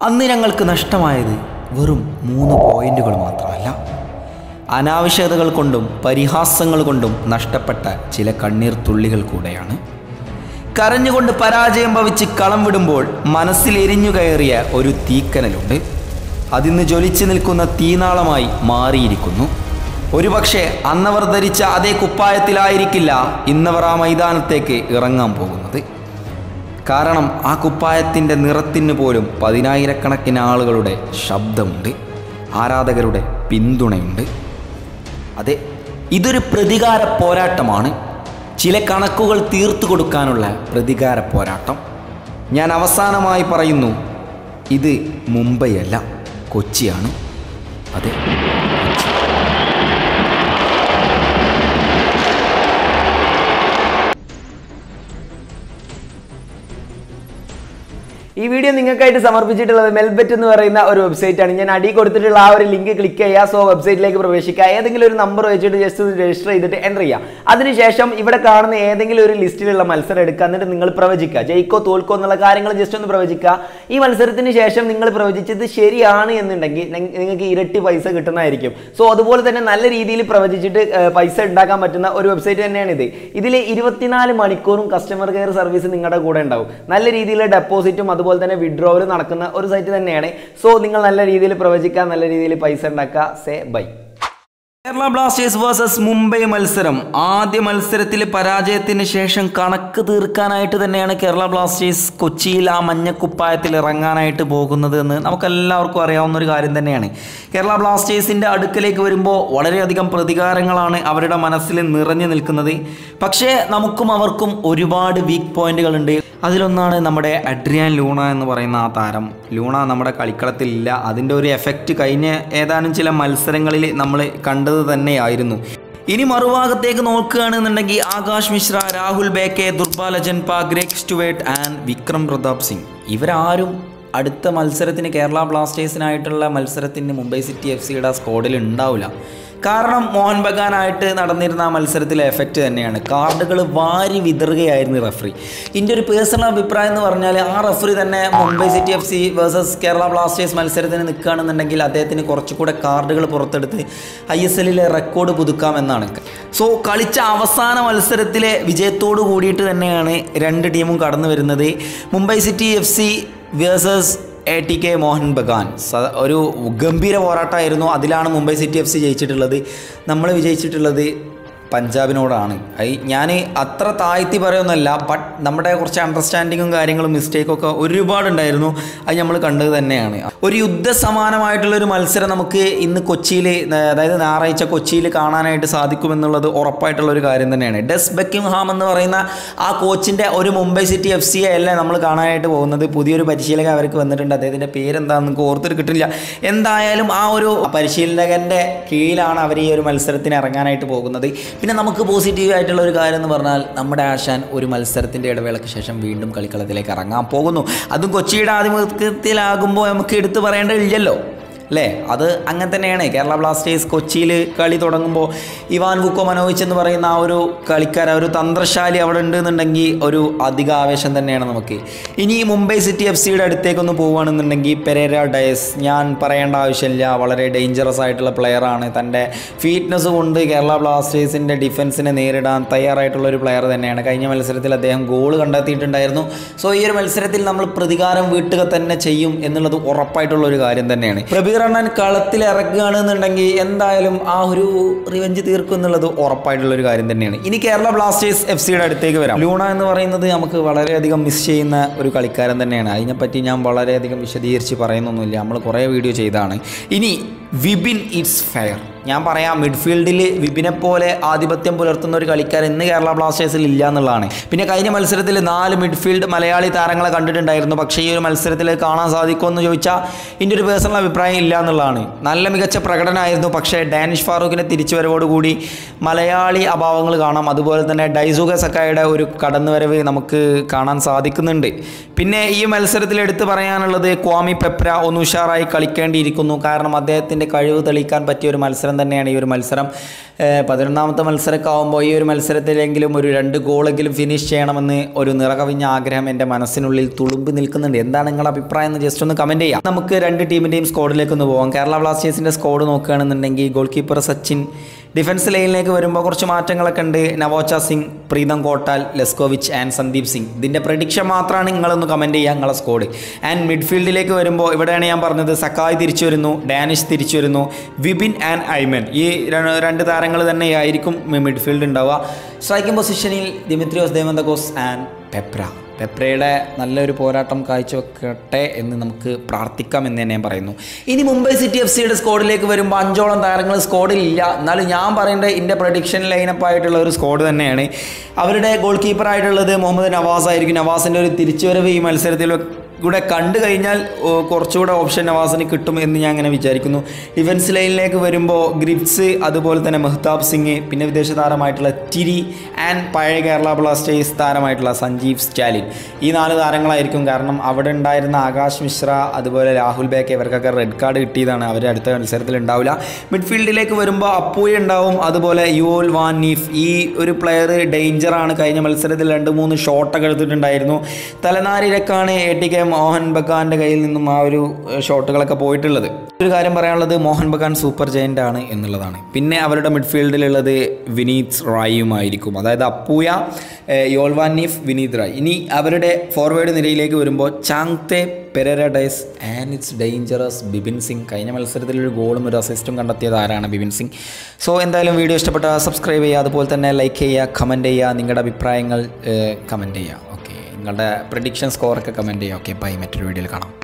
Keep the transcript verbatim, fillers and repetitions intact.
അന്ന് ഞങ്ങൾക്ക് നഷ്ടമായത് വെറും മൂന്ന് പോയിന്റുകൾ മാത്രമല്ല, അനാവശ്യതകൾ കൊണ്ടും പരിഹാസങ്ങൾ കൊണ്ടും നഷ്ടപ്പെട്ട ചില കണ്ണീർ തുള്ളികൾ കൂടെയാണ്. കരഞ്ഞുകൊണ്ട് പരാജയം ഭവിച്ച് കളം വിടുമ്പോൾ മനസ്സിൽ എരിഞ്ഞു കയറിയ ഒരു തീക്കനലുണ്ട്. അതിന്ന് ജ്വലിച്ചു നിൽക്കുന്ന തീനാളമായി മാറിയിരിക്കുന്നു. ഒരുപക്ഷെ അന്നവർ ധരിച്ച അതേ കുപ്പായത്തിലായിരിക്കില്ല ഇന്നവർ ആ മൈതാനത്തേക്ക് ഇറങ്ങാൻ പോകുന്നത്. കാരണം ആ കുപ്പായത്തിൻ്റെ നിറത്തിന് പോലും പതിനായിരക്കണക്കിന് ആളുകളുടെ ശബ്ദമുണ്ട്, ആരാധകരുടെ പിന്തുണയുണ്ട്. അതെ, ഇതൊരു പ്രതികാര പോരാട്ടമാണ്. ചില കണക്കുകൾ തീർത്തു കൊടുക്കാനുള്ള പ്രതികാര പോരാട്ടം. ഞാൻ അവസാനമായി പറയുന്നു, ഇത് മുംബൈ അല്ല, കൊച്ചിയാണ്. അതെ, ഈ വീഡിയോ നിങ്ങൾക്കായിട്ട് സമർപ്പിച്ചിട്ടുള്ളത് മെൽബെറ്റ് എന്ന് പറയുന്ന ഒരു വെബ്സൈറ്റ് ആണ്. ഞാൻ അടി കൊടുത്തിട്ടുള്ള ആ ഒരു ലിങ്ക് ക്ലിക്ക് ചെയ്യുക, സോ വെബ്സൈറ്റിലേക്ക് പ്രവേശിക്കുക. ഏതെങ്കിലും ഒരു നമ്പർ വെച്ചിട്ട് ജസ്റ്റ് രജിസ്റ്റർ ചെയ്തിട്ട് എൻ്റർ ചെയ്യുക. അതിനുശേഷം ഇവിടെ കാണുന്ന ഏതെങ്കിലും ഒരു ലിസ്റ്റിലുള്ള മത്സരം എടുക്കുക. എന്നിട്ട് നിങ്ങൾ പ്രവചിക്കുക, ജയിക്കോ തോൽക്കോ എന്നുള്ള കാര്യങ്ങൾ ജസ്റ്റ് ഒന്ന് പ്രവചിക്കുക. ഈ മത്സരത്തിന് ശേഷം നിങ്ങൾ പ്രവചിച്ചത് ശരിയാണ് എന്നുണ്ടെങ്കിൽ നിങ്ങൾക്ക് ഇരട്ടി പൈസ കിട്ടുന്നതായിരിക്കും. സോ അതുപോലെ തന്നെ നല്ല രീതിയിൽ പ്രവചിച്ചിട്ട് പൈസ ഉണ്ടാക്കാൻ പറ്റുന്ന ഒരു വെബ്സൈറ്റ് തന്നെയാണ് ഇത്. ഇതിൽ ഇരുപത്തിനാല് മണിക്കൂറും കസ്റ്റമർ കെയർ സർവീസ് നിങ്ങളുടെ കൂടെ ഉണ്ടാവും. നല്ല രീതിയിൽ ഡെപ്പോസിറ്റും അതുപോലെ തന്നെ വിഡ്രോവൽ നടക്കുന്ന ഒരു സൈറ്റ് തന്നെയാണ്. സോ നിങ്ങൾ നല്ല രീതിയിൽ പ്രവചിക്കുക, നല്ല രീതിയിൽ പൈസ ഉണ്ടാക്കുക. Say bye. Kerala Blasters versus Mumbai മത്സരം. ആദ്യ മത്സരത്തിലെ പരാജയത്തിന് ശേഷം കണക്ക് തീർക്കാനായിട്ട് തന്നെയാണ് കേരള ബ്ലാസ്റ്റേഴ്സ് കൊച്ചിയിൽ ആ മഞ്ഞക്കുപ്പായത്തിൽ ഇറങ്ങാനായിട്ട് പോകുന്നത് എന്ന് നമുക്കെല്ലാവർക്കും അറിയാവുന്ന ഒരു കാര്യം തന്നെയാണ്. കേരള ബ്ലാസ്റ്റേഴ്സിൻ്റെ അടുക്കലേക്ക് വരുമ്പോൾ വളരെയധികം പ്രതികാരങ്ങളാണ് അവരുടെ മനസ്സിൽ നിറഞ്ഞു നിൽക്കുന്നത്. പക്ഷേ നമുക്കും അവർക്കും ഒരുപാട് വീക്ക് പോയിന്റുകളുണ്ട്. അതിലൊന്നാണ് നമ്മുടെ അഡ്രിയാൻ ലൂണ എന്ന് പറയുന്ന ആ താരം. ലൂണ നമ്മുടെ കളിക്കളത്തിലില്ല. അതിൻ്റെ ഒരു എഫക്റ്റ് കഴിഞ്ഞ ഏതാനും ചില മത്സരങ്ങളിൽ നമ്മൾ കണ്ടത് തന്നെയായിരുന്നു. ഇനി മറുഭാഗത്തേക്ക് നോക്കുകയാണെന്നുണ്ടെങ്കിൽ ആകാശ് മിശ്ര, രാഹുൽ ബേക്കെ, ദുർബാൽ അജൻപ, Greg Stewart and Vikram Pratap Singh, ഇവരാരും അടുത്ത മത്സരത്തിന് കേരള ബ്ലാസ്റ്റേഴ്സിനായിട്ടുള്ള മത്സരത്തിന് മുംബൈ സിറ്റി എഫ് സിയുടെ സ്ക്വാഡിൽ ഉണ്ടാവില്ല. കാരണം മോഹൻ ബഗാനായിട്ട് നടന്നിരുന്ന ആ മത്സരത്തിലെ എഫക്റ്റ് തന്നെയാണ്. കാർഡുകൾ വാരി വിതറുകയായിരുന്നു റഫറി. ഇതിൻ്റെ ഒരു പേഴ്സണൽ അഭിപ്രായം എന്ന് പറഞ്ഞാൽ ആ റഫറി തന്നെ Mumbai City F C versus Kerala Blasters മത്സരത്തിന് നിൽക്കുകയാണെന്നുണ്ടെങ്കിൽ അദ്ദേഹത്തിന് കുറച്ചുകൂടെ കാർഡുകൾ പുറത്തെടുത്ത് ഐ എസ് എല്ലിലെ റെക്കോർഡ് പുതുക്കാമെന്നാണ്. സോ കളിച്ച അവസാന മത്സരത്തിലെ വിജയത്തോടു കൂടിയിട്ട് തന്നെയാണ് രണ്ട് ടീമും കടന്നു വരുന്നത്. Mumbai City F C versus A T K Mohan Bagan. ഒരു ഗംഭീര പോരാട്ടമായിരുന്നു. അതിലാണ് മുംബൈ സിറ്റി എഫ് സി ജയിച്ചിട്ടുള്ളത്. നമ്മൾ വിജയിച്ചിട്ടുള്ളത് പഞ്ചാബിനോടാണ്. ഞാൻ അത്ര താഴ്ത്തി പറയുന്നല്ല, ബട്ട് നമ്മുടെ കുറച്ച് അണ്ടർസ്റ്റാൻഡിങ്ങും കാര്യങ്ങളും മിസ്റ്റേക്കൊക്കെ ഒരുപാടുണ്ടായിരുന്നു. അത് നമ്മൾ കണ്ടത് തന്നെയാണ്. ഒരു യുദ്ധസമാനമായിട്ടുള്ളൊരു മത്സരം നമുക്ക് ഇന്ന് കൊച്ചിയിൽ, അതായത് ഞായറാഴ്ച കൊച്ചിയിൽ കാണാനായിട്ട് സാധിക്കുമെന്നുള്ളത് ഉറപ്പായിട്ടുള്ളൊരു കാര്യം തന്നെയാണ്. ഡെസ് ബെക്കിംഗ്ഹാം എന്ന് പറയുന്ന ആ കോച്ചിൻ്റെ ഒരു മുംബൈ സിറ്റി എഫ് സിയെ അല്ല നമ്മൾ കാണാനായിട്ട് പോകുന്നത്. പുതിയൊരു പരിശീലകൻ അവർക്ക് വന്നിട്ടുണ്ട്. അദ്ദേഹത്തിൻ്റെ പേരെന്താണെന്ന് നമുക്ക് ഓർത്തിട്ട് കിട്ടില്ല. എന്തായാലും ആ ഒരു പരിശീലകൻ്റെ കീഴിലാണ് അവർ ഈ ഒരു മത്സരത്തിന് ഇറങ്ങാനായിട്ട് പോകുന്നത്. പിന്നെ നമുക്ക് പോസിറ്റീവ് ആയിട്ടുള്ള ഒരു കാര്യം എന്ന് പറഞ്ഞാൽ നമ്മുടെ ആശാൻ ഒരു മത്സരത്തിൻ്റെ ഇടവേളയ്ക്ക് ശേഷം വീണ്ടും കളിക്കളത്തിലേക്ക് ഇറങ്ങാൻ പോകുന്നു. അതും കൊച്ചിയുടെ ആധിപത്യത്തിലാകുമ്പോൾ നമുക്ക് എടുത്തു പറയേണ്ടതില്ലല്ലോ അല്ലേ? അത് അങ്ങനെ തന്നെയാണ്. കേരള ബ്ലാസ്റ്റേഴ്സ് കൊച്ചിയിൽ കളി തുടങ്ങുമ്പോൾ ഇവാൻ വുക്കോ മനോവിച്ച് എന്ന് പറയുന്ന ആ ഒരു കളിക്കാർ, ഒരു തന്ത്രശാലി അവിടെ ഉണ്ടെന്നുണ്ടെങ്കിൽ ഒരു അധിക ആവേശം തന്നെയാണ് നമുക്ക്. ഇനി മുംബൈ സിറ്റി എഫ് സിയുടെ അടുത്തേക്കൊന്ന് പോവുകയാണെന്നുണ്ടെങ്കിൽ പെരേര ഡയസ്, ഞാൻ പറയേണ്ട ആവശ്യമില്ല, വളരെ ഡേഞ്ചറസ് ആയിട്ടുള്ള പ്ലെയറാണ്. തൻ്റെ ഫിറ്റ്നസ് കൊണ്ട് കേരള ബ്ലാസ്റ്റേഴ്സിൻ്റെ ഡിഫൻസിനെ നേരിടാൻ തയ്യാറായിട്ടുള്ള ഒരു പ്ലെയർ തന്നെയാണ്. കഴിഞ്ഞ മത്സരത്തിൽ അദ്ദേഹം ഗോൾ കണ്ടെത്തിയിട്ടുണ്ടായിരുന്നു. സോ ഈ ഒരു മത്സരത്തിൽ നമ്മൾ പ്രതികാരം വീട്ടുക തന്നെ ചെയ്യും എന്നുള്ളത് ഉറപ്പായിട്ടുള്ള ഒരു കാര്യം തന്നെയാണ്. പ്രബീർ അണ്ണൻ കളത്തിൽ ഇറക്കുകയാണെന്നുണ്ടെങ്കിൽ എന്തായാലും ആ ഒരു റിവെഞ്ച് തീർക്കും എന്നുള്ളത് ഉറപ്പായിട്ടുള്ളൊരു കാര്യം തന്നെയാണ്. ഇനി കേരള ബ്ലാസ്റ്റേഴ്സ് എഫ് സിയുടെ അടുത്തേക്ക് വരാം. ലൂണ എന്ന് പറയുന്നത് നമുക്ക് വളരെയധികം മിസ് ചെയ്യുന്ന ഒരു കളിക്കാരൻ തന്നെയാണ്. അതിനെപ്പറ്റി ഞാൻ വളരെയധികം വിശദീകരിച്ച് പറയുന്നൊന്നുമില്ല, നമ്മൾ കുറേ വീഡിയോ ചെയ്താണ്. ഇനി വിപിൻ ഇറ്റ്സ് ഫെയർ. ഞാൻ പറയാം, മിഡ്ഫീൽഡിൽ വിപിനെ പോലെ ആധിപത്യം പുലർത്തുന്ന ഒരു കളിക്കാരൻ ഇന്ന് കേരള ബ്ലാസ്റ്റേഴ്സിൽ ഇല്ല എന്നുള്ളതാണ്. പിന്നെ കഴിഞ്ഞ മത്സരത്തിൽ നാല് മിഡ്ഫീൽഡ് മലയാളി താരങ്ങളെ കണ്ടിട്ടുണ്ടായിരുന്നു. പക്ഷേ ഈ ഒരു മത്സരത്തിൽ കാണാൻ സാധിക്കുമെന്ന് ചോദിച്ചാൽ എൻ്റെ ഒരു പേഴ്സണൽ അഭിപ്രായം ഇല്ല എന്നുള്ളതാണ്. നല്ല മികച്ച പ്രകടനമായിരുന്നു. പക്ഷേ ഡാനിഷ് ഫാറൂഖിൻ്റെ തിരിച്ചുവരവോടുകൂടി മലയാളി അഭാവങ്ങൾ കാണാം. അതുപോലെ തന്നെ ഡൈസുക സക്കായുടെ ഒരു കടന്നുവരവ് നമുക്ക് കാണാൻ സാധിക്കുന്നുണ്ട്. പിന്നെ ഈ മത്സരത്തിൽ എടുത്തു പറയാനുള്ളത് ക്വാമി പെപ്ര ഒന്ന് ഉഷാറായി കളിക്കേണ്ടിയിരിക്കുന്നു. കാരണം അദ്ദേഹത്തിൻ്റെ കഴിവ് തെളിയിക്കാൻ പറ്റിയ ഒരു മത്സരം തന്നെയാണ് ഈ ഒരു മത്സരം. പതിനൊന്നാമത്തെ മത്സരമൊക്കെ ആകുമ്പോൾ ഈ ഒരു മത്സരത്തിലെങ്കിലും ഒരു രണ്ട് ഗോളെങ്കിലും ഫിനിഷ് ചെയ്യണമെന്ന് ഒരു നിറകവിഞ്ഞ ആഗ്രഹം എൻ്റെ മനസ്സിനുള്ളിൽ തുളുമ്പി നിൽക്കുന്നുണ്ട്. എന്താണ് നിങ്ങളുടെ അഭിപ്രായം എന്ന് ജസ്റ്റ് ഒന്ന് കമൻറ്റ് ചെയ്യാം. നമുക്ക് രണ്ട് ടീമിൻ്റെയും സ്കോഡിലേക്ക് ഒന്ന് പോകാം. കേരള ബ്ലാസ്റ്റേഴ്സിൻ്റെ സ്കോഡ് നോക്കുകയാണെന്നുണ്ടെങ്കിൽ ഗോൾ കീപ്പർ സച്ചിൻ, ഡിഫൻസ് ലൈനിലേക്ക് വരുമ്പോൾ കുറച്ച് മാറ്റങ്ങളൊക്കെ ഉണ്ട്. Naocha Singh, Pritam Kotal, Leskovic and Sandeep Singh. ഇതിൻ്റെ പ്രഡിക്ഷൻ മാത്രമാണ് നിങ്ങളൊന്ന് കമൻറ്റ് ചെയ്യുക നിങ്ങളെ സ്കോഡ്. ആൻഡ് മിഡ്ഫീൽഡിലേക്ക് വരുമ്പോൾ ഇവിടെയാണ് ഞാൻ പറഞ്ഞത് സക്കായ് തിരിച്ചു വരുന്നു, ഡാനിഷ് തിരിച്ചു വരുന്നു, വിപിൻ ആൻഡ് ഐമൻ. ഈ രണ്ട് താരങ്ങൾ തന്നെയായിരിക്കും മിഡ്ഫീൽഡ് ഉണ്ടാവുക. സ്ട്രൈക്കിംഗ് പൊസിഷനിൽ ദിമിത്രിയോസ് ദേവന്തകോസ് ആൻഡ് പെപ്ര. പെപ്രയുടെ നല്ലൊരു പോരാട്ടം കാഴ്ചവെക്കട്ടെ എന്ന് നമുക്ക് പ്രാർത്ഥിക്കാം എന്ന് തന്നെ ഞാൻ പറയുന്നു. ഇനി മുംബൈ സിറ്റി എഫ് സിയുടെ സ്കോഡിലേക്ക് വരുമ്പോൾ അഞ്ചോളം താരങ്ങൾ സ്കോഡിലില്ല. എന്നാലും ഞാൻ പറയേണ്ടത് എൻ്റെ പ്രഡിക്ഷൻ ലൈനപ്പ് ആയിട്ടുള്ള ഒരു സ്കോഡ് തന്നെയാണ്. അവരുടെ ഗോൾ കീപ്പറായിട്ടുള്ളത് മുഹമ്മദ് നവാസ് ആയിരിക്കും. നവാസിൻ്റെ ഒരു തിരിച്ചുവരവ് ഈ മത്സരത്തിൽ കൂടെ കണ്ടു കഴിഞ്ഞാൽ കുറച്ചുകൂടെ ഓപ്ഷൻ നവാസിന് കിട്ടും എന്ന് ഞാൻ അങ്ങനെ വിചാരിക്കുന്നു. ഡിഫൻസ് ലൈനിലേക്ക് വരുമ്പോൾ ഗ്രിപ്സ്, അതുപോലെ തന്നെ മെഹ്താബ് സിംഗ്, പിന്നെ വിദേശ താരമായിട്ടുള്ള ടിരി ആൻഡ് പഴയ കേരള ബ്ലാസ്റ്റേഴ്സ് താരമായിട്ടുള്ള സഞ്ജീവ് സ്റ്റാലിൻ. ഈ നാല് താരങ്ങളായിരിക്കും. കാരണം അവിടെ ഉണ്ടായിരുന്ന ആകാശ് മിശ്ര, അതുപോലെ രാഹുൽ ബേക്ക്, ഇവർക്കൊക്കെ റെഡ് കാർഡ് കിട്ടിയതാണ്. അവർ അടുത്ത മത്സരത്തിൽ ഉണ്ടാവില്ല. മിഡ്ഫീൽഡിലേക്ക് വരുമ്പോൾ അപ്പൂയ ഉണ്ടാവും, അതുപോലെ യുവോൽ വാൻ നീഫ്. ഈ ഒരു പ്ലെയർ ഡേഞ്ചറാണ്. കഴിഞ്ഞ മത്സരത്തിൽ രണ്ട് മൂന്ന് ഷോട്ടൊക്കെ എടുത്തിട്ടുണ്ടായിരുന്നു. തലനാരിരക്കാണ് എ ടി കെ മോഹൻ ബഗാന്റെ കയ്യിൽ നിന്നും ആ ഒരു ഷോട്ടുകളൊക്കെ പോയിട്ടുള്ളത്. ഒരു കാര്യം പറയാനുള്ളത് മോഹൻ ബഗാൻ സൂപ്പർ ജയന്റ് ആണ് എന്നുള്ളതാണ്. പിന്നെ അവരുടെ മിഡ്ഫീൽഡിലുള്ളത് വിനീത് റായിയുമായിരിക്കും. അതായത് അപ്പൂയ, യോൽവാനീഫ്, വിനീത് റായ്. ഇനി അവരുടെ ഫോർവേഡ് നിരയിലേക്ക് വരുമ്പോൾ Chhangte, Pereyra Diaz and it's dangerous Bipin Singh. കഴിഞ്ഞ മത്സരത്തിൽ ഒരു ഗോളും ഒരു അസിസ്റ്റും കണ്ടെത്തിയത് ആരാണ്? ബിപിൻ സിംഗ്. സോ എന്തായാലും വീഡിയോ ഇഷ്ടപ്പെട്ടാൽ സബ്സ്ക്രൈബ് ചെയ്യുക, അതുപോലെ തന്നെ ലൈക്ക് ചെയ്യുക, കമൻറ്റ് ചെയ്യുക, നിങ്ങളുടെ അഭിപ്രായങ്ങൾ കമൻറ്റ് ചെയ്യുക. ഓക്കെ, നിങ്ങളുടെ പ്രഡിക്ഷൻ സ്കോറൊക്കെ കമൻറ്റ് ചെയ്യുക. Okay, bye. മറ്റൊരു വീഡിയോയിൽ കാണാം.